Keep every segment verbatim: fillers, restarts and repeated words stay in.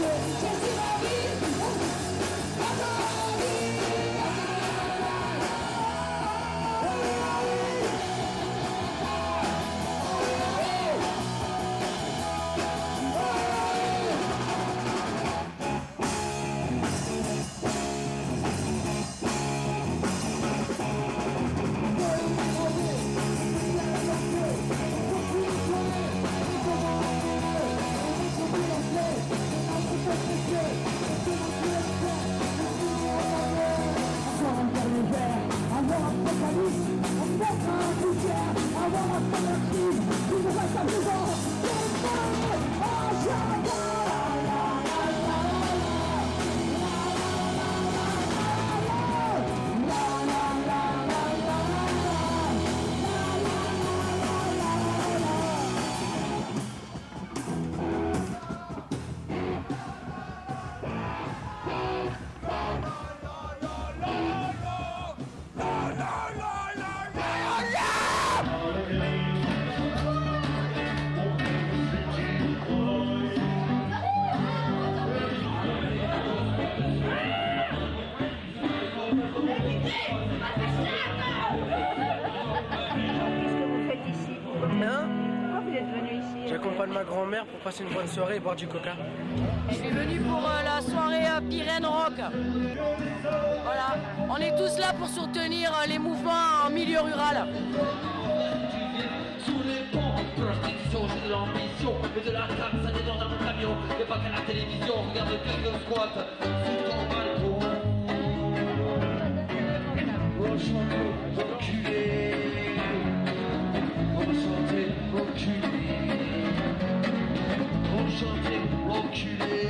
J'accompagne ma grand-mère pour passer une bonne soirée et boire du coca. Je suis venu pour euh, la soirée euh, Pyrène Rock. Voilà, on est tous là pour soutenir euh, les mouvements en milieu rural. Sous les ponts, de l'institution, j'ai de l'ambition, mais de la trappe, ça dénonce dans mon camion. Et pas qu'à la télévision, regarde quelques squats sous ton balcon. Enchanté, enculé. Enchanté, enculé. Enchanté, enculé.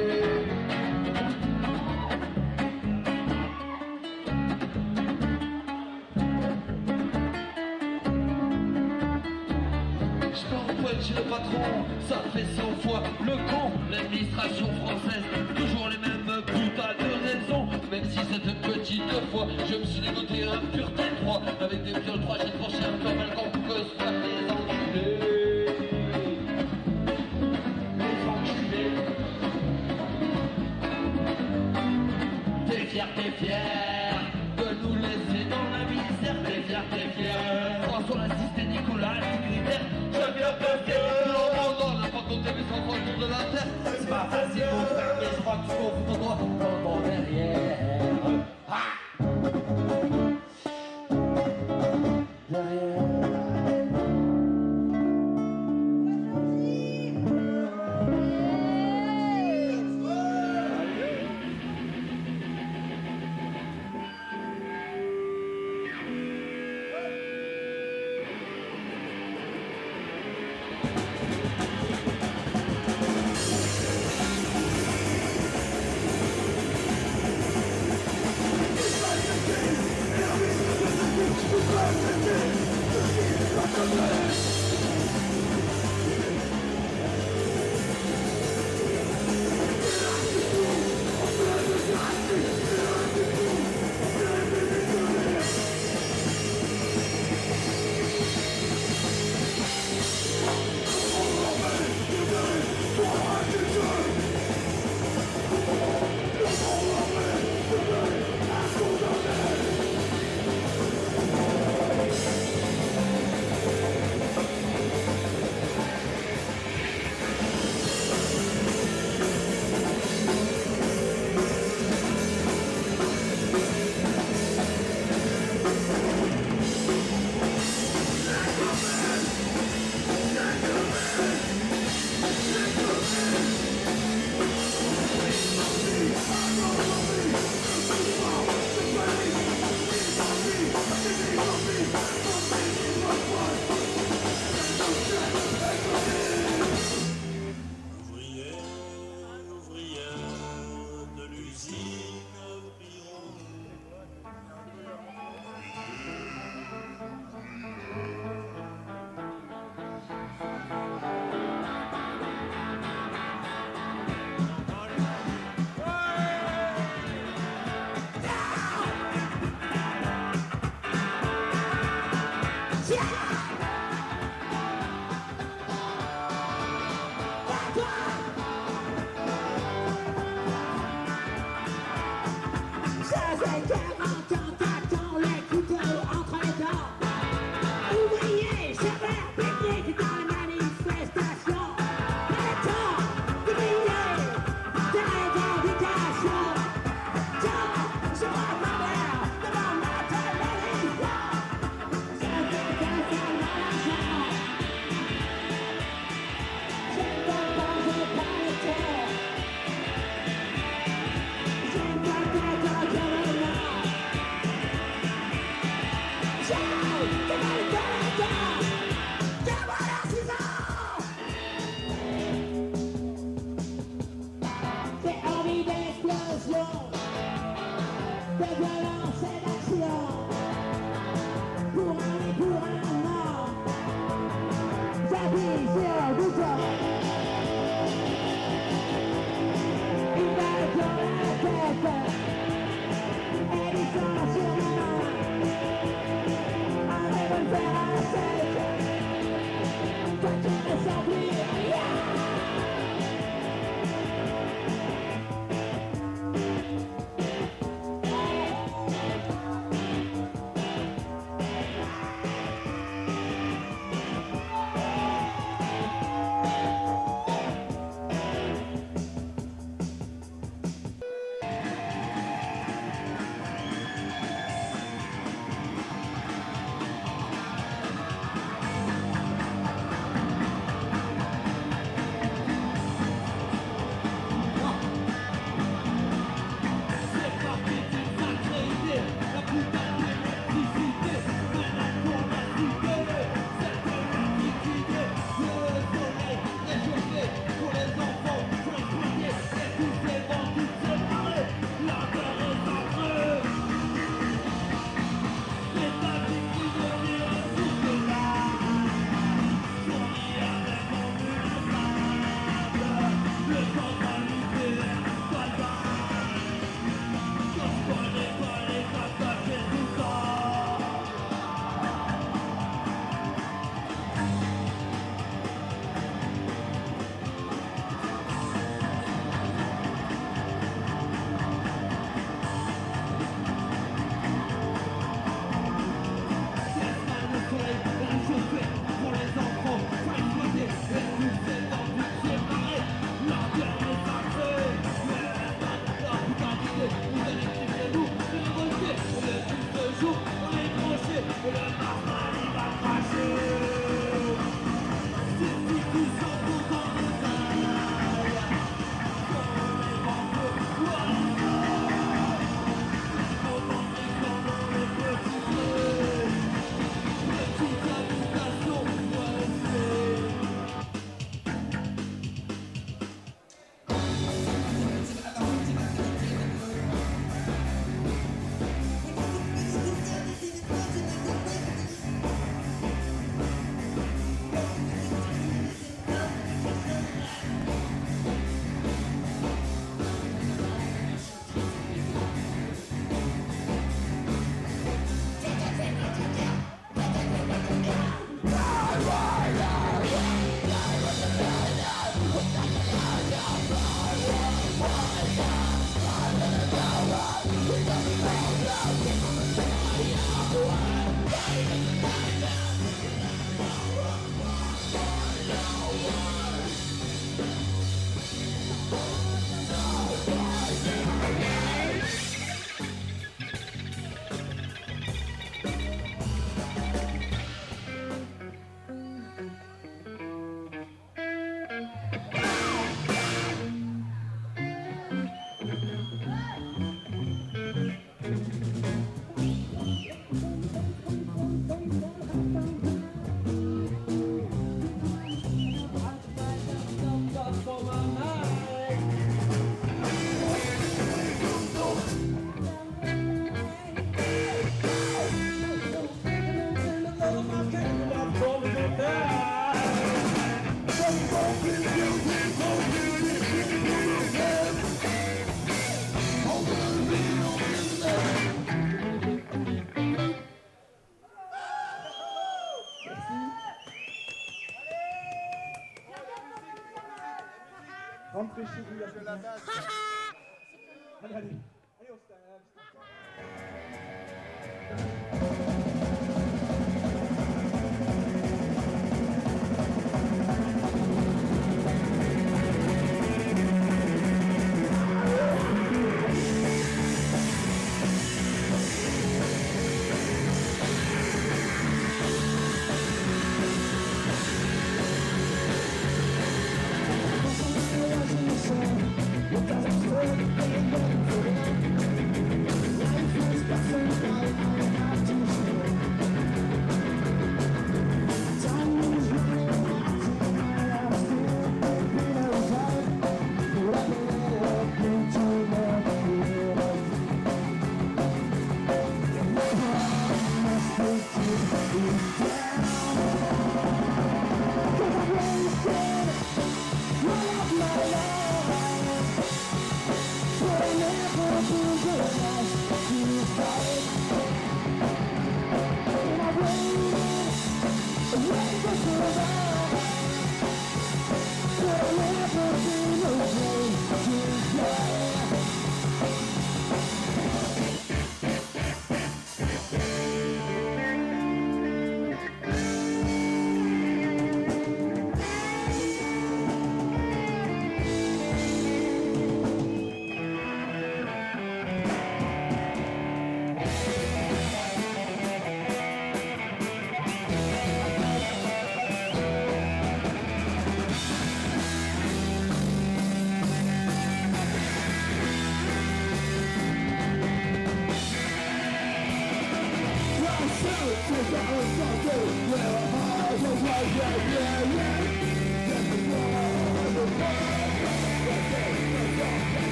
Chez le patron, ça fait cent fois le con. L'administration française, toujours les mêmes putains de raisons. Même si cette petite fois, je me suis dégoté un pur tel droit. Avec des vieux droits, j'ai penché un peu mal qu'on peut se faire les enculés. Les enculés. T'es fier, t'es fier de nous laisser dans la misère. T'es fier, t'es fier. François l'assisté Nicolas, secrétaire. Je viens de faire l'abandon, n'a pas compté mes cent trois jours de la terre. C'est pas facile mon frère, mais je crois que tu confonds ton droit dans ton derrière. Ah derrière. dépêchez-vous, la la base. Allez, allez, allez, on se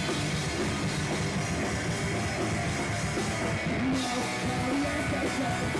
No, no, no, no, no.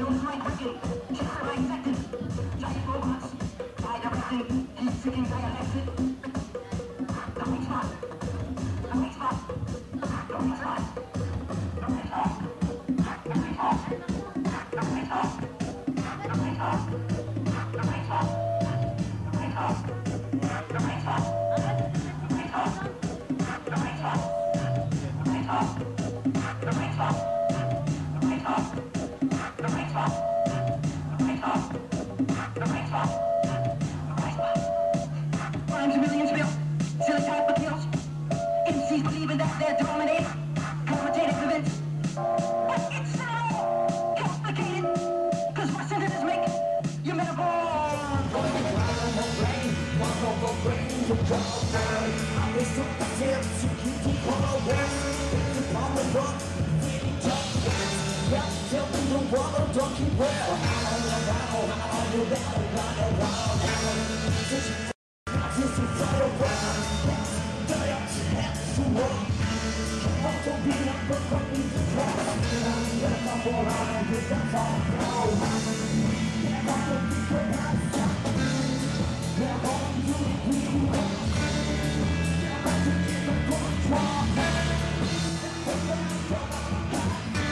Rhymes millions built, silly type of kills. M Cs believing that they're dominating, commentating events. But it's so complicated, cause my sentences make you metaphor.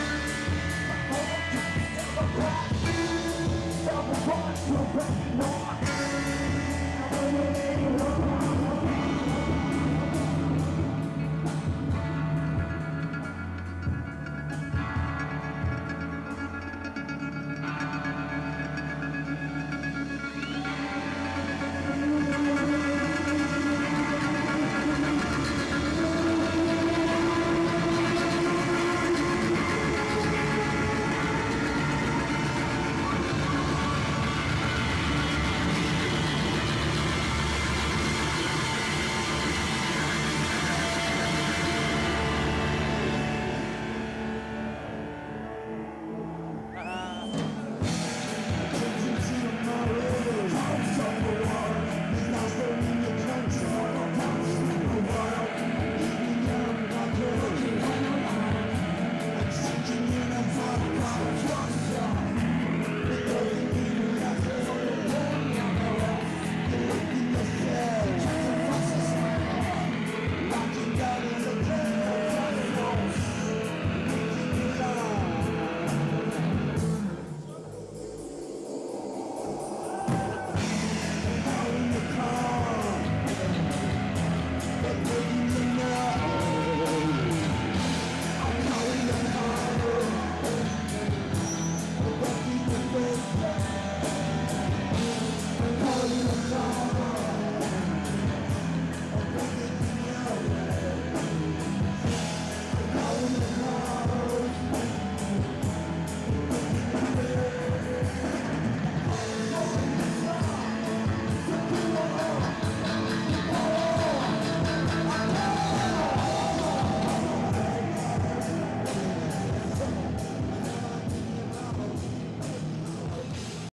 No.